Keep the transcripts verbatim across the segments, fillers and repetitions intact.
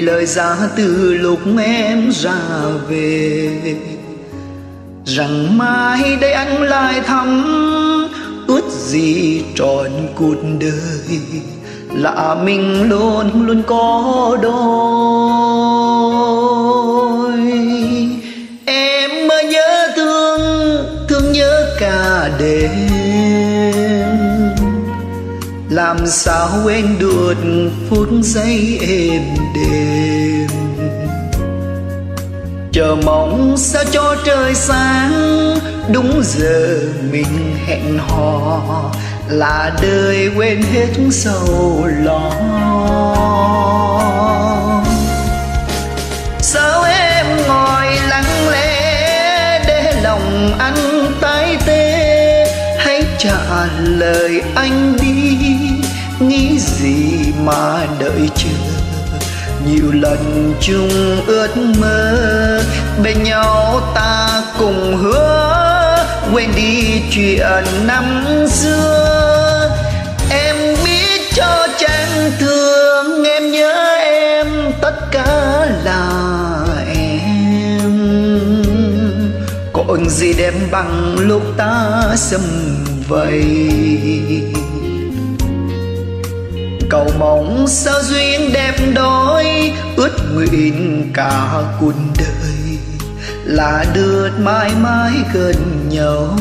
lời ra từ lúc em ra về, rằng mai đây anh lại thăm, ước gì trọn cuộc đời là mình luôn luôn có đôi. Em mơ nhớ thương, thương nhớ cả đêm, làm sao quên được phút giây êm đềm. Chờ mong sao cho trời sáng, đúng giờ mình hẹn hò, là đời quên hết sầu lo. Sao em ngồi lặng lẽ để lòng anh tái tê, hãy trả lời anh đi, nghĩ gì mà đợi chờ. Nhiều lần chung ước mơ, bên nhau ta cùng hứa quên đi chuyện năm xưa. Em biết cho chẳng thương, em nhớ em, tất cả là em. Còn gì đem bằng lúc ta sum vầy, cầu mong sao duyên đẹp đôi, ước nguyện cả cuộc đời là được mãi mãi gần nhau.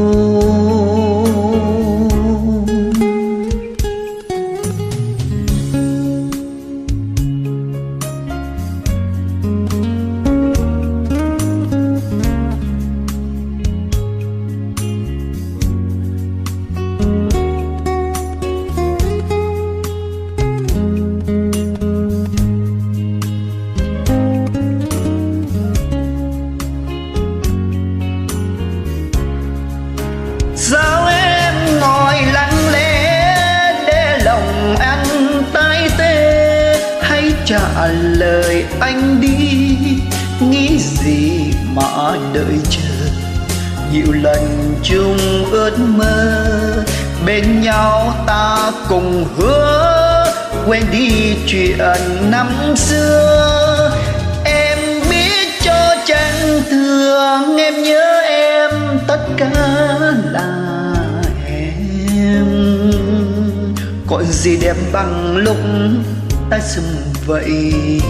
Sao em ngồi lặng lẽ để lòng anh tái tê, hãy trả lời anh đi, nghĩ gì mà đợi chờ. Nhiều lần chung ước mơ, bên nhau ta cùng hứa quên đi chuyện năm xưa. Em biết cho chẳng thương, em nhớ em, tất cả là em. Còn gì đẹp bằng lúc ta sum vậy,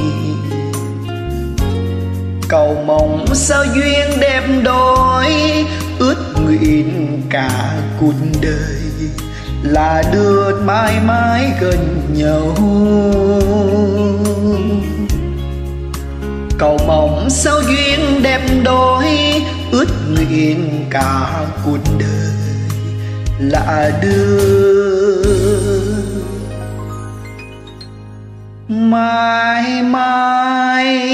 cầu mong sao duyên đẹp đôi, ước nguyện cả cuộc đời là được mãi mãi gần nhau. Cầu mong sao duyên đẹp đôi, ước nguyện cả cuộc đời là được mãi mãi